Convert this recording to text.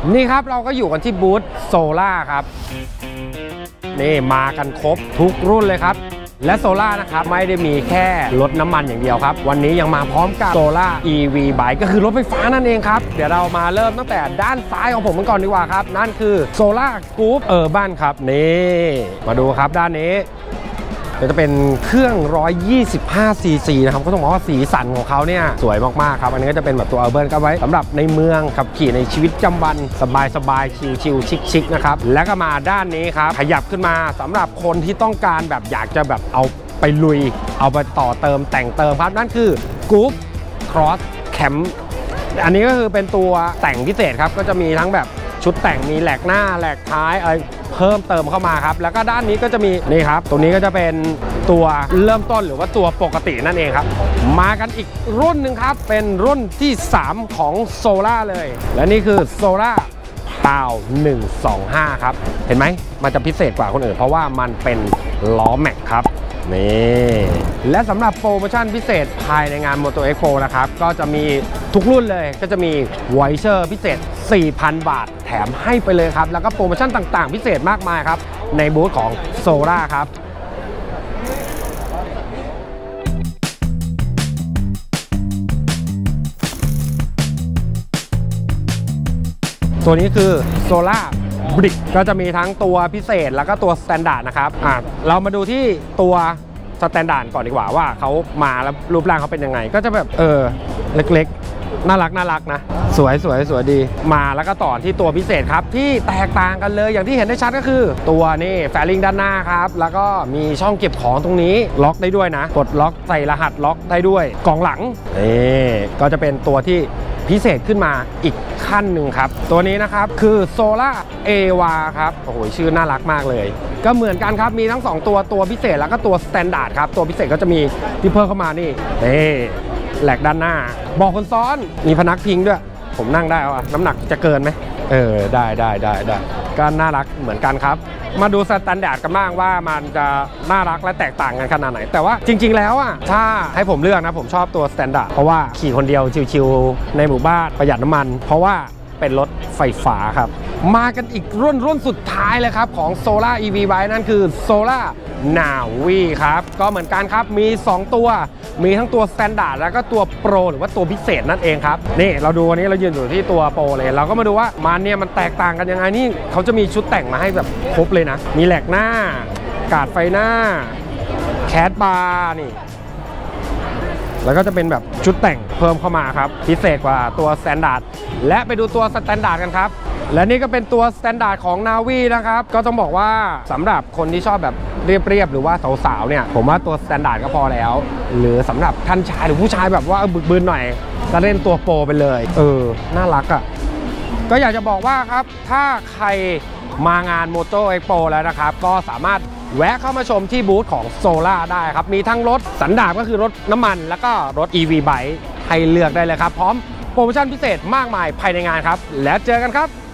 นี่ครับเราก็อยู่กันที่บูธโซล่าครับนี่มากันครบทุกรุ่นเลยครับและโซล่านะครับไม่ได้มีแค่รถน้ำมันอย่างเดียวครับวันนี้ยังมาพร้อมกับโซล่า EV Bike ก็คือรถไฟฟ้านั่นเองครับเดี๋ยวเรามาเริ่มตั้งแต่ด้านซ้ายของผมกันก่อนดีกว่าครับนั่นคือโซล่าสกู๊ปUrbanครับนี่มาดูครับด้านนี้จะเป็นเครื่อง125 ซีซีนะครับก็ต้องบอกว่าสีสันของเขาเนี่ยสวยมากๆครับอันนี้ก็จะเป็นแบบตัว Urban ก็ไว้สำหรับในเมืองขับขี่ในชีวิตประจำวันสบายๆชิลๆชิคๆนะครับแล้วก็มาด้านนี้ครับขยับขึ้นมาสำหรับคนที่ต้องการแบบอยากจะแบบเอาไปลุยเอาไปต่อเติมแต่งเติมครับนั่นคือ Scoop Cross Camp อันนี้ก็คือเป็นตัวแต่งพิเศษครับก็จะมีทั้งแบบชุดแต่งมีแหลกหน้าแหลกท้ายอะไรเพิ่มเติมเข้ามาครับแล้วก็ด้านนี้ก็จะมีนี่ครับตรงนี้ก็จะเป็นตัวเริ่มต้นหรือว่าตัวปกตินั่นเองครับมากันอีกรุ่นหนึ่งครับเป็นรุ่นที่3ของโซล่าเลยและนี่คือโซล่าพาว125ครับเห็นไหมมันจะพิเศษกว่าคนอื่นเพราะว่ามันเป็นล้อแม็กครับนี่และสำหรับโปรโมชั่นพิเศษภายในงาน Moto Expo นะครับก็จะมีทุกรุ่นเลยก็จะมีไวเชอร์พิเศษ 4,000 บาทแถมให้ไปเลยครับแล้วก็โปรโมชั่นต่างๆพิเศษมากมายครับในบูธของโซล่าครับตัวนี้คือโซล่าบริกก็จะมีทั้งตัวพิเศษแล้วก็ตัวสแตนดาร์ดนะครับเรามาดูที่ตัวสแตนดาร์ดก่อนดีกว่าว่าเขามาแล้วรูปร่างเขาเป็นยังไงก็จะแบบเล็กๆน่ารักนะสวยดีมาแล้วก็ต่อที่ตัวพิเศษครับที่แตกต่างกันเลยอย่างที่เห็นได้ชัดก็คือตัวนี่แฟลิงด้านหน้าครับแล้วก็มีช่องเก็บของตรงนี้ล็อกได้ด้วยนะกดล็อกใส่รหัสล็อกได้ด้วยกล่องหลังนี่ก็จะเป็นตัวที่พิเศษขึ้นมาอีกขั้นหนึ่งครับตัวนี้นะครับคือ Solar Ava ครับโอ้โหชื่อน่ารักมากเลยก็เหมือนกันครับมีทั้ง2ตัวพิเศษแล้วก็ตัวสแตนดาร์ดครับตัวพิเศษก็จะมีที่เพิ่มเข้ามานี่แหลกด้านหน้าบอกคนซ้อนมีพนักพิงด้วยผมนั่งได้เอาน้ำหนักจะเกินไหมได้ก็น่ารักเหมือนกันครับมาดูสแตนดาร์ดกันบ้างว่ามันจะน่ารักและแตกต่างกันขนาดไหนแต่ว่าจริงๆแล้วอ่ะถ้าให้ผมเลือกนะผมชอบตัวสแตนดาร์ดเพราะว่าขี่คนเดียวชิวๆในหมู่บ้านประหยัดน้ำมันเพราะว่าเป็นรถไฟฟ้าครับมากันอีกรุ่นสุดท้ายเลยครับของ Solar EV Bike นั่นคือ Solar Navi ครับก็เหมือนกันครับมี2ตัวมีทั้งตัว Standard แล้วก็ตัว Pro หรือว่าตัวพิเศษนั่นเองครับนี่เราดูวันนี้เรายืนอยู่ที่ตัว Pro เลยเราก็มาดูว่ามันเนี่ยมันแตกต่างกันยังไงนี่เขาจะมีชุดแต่งมาให้แบบครบเลยนะมีแหลกหน้ากาดไฟหน้าแคสบาร์นี่แล้วก็จะเป็นแบบชุดแต่งเพิ่มเข้ามาครับพิเศษกว่าตัวสแตนดาร์ดและไปดูตัวสแตนดาร์ดกันครับและนี่ก็เป็นตัวสแตนดาร์ดของ Navi นะครับก็ต้องบอกว่าสำหรับคนที่ชอบแบบเรียบหรือว่าสาวๆเนี่ยผมว่าตัวสแตนดาร์ดก็พอแล้วหรือสำหรับท่านชายหรือผู้ชายแบบว่าบึกบืนหน่อยก็เล่นตัวโปรไปเลยน่ารักอ่ะก็อยากจะบอกว่าครับถ้าใครมางาน Moto Expo แล้วนะครับก็สามารถแวะเข้ามาชมที่บูธของโซล่าได้ครับมีทั้งรถสันดาปก็คือรถน้ำมันแล้วก็รถ EV Bike ให้เลือกได้เลยครับพร้อมโปรโมชั่นพิเศษมากมายภายในงานครับแล้วเจอกันครับ